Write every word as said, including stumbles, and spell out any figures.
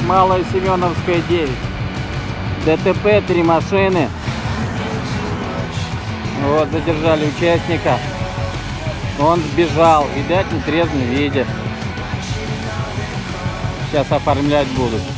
Малая Семеновская, девять. ДТП, три машины. Вот, задержали участника. Он сбежал, видать, в нетрезвом виде. Сейчас оформлять будут.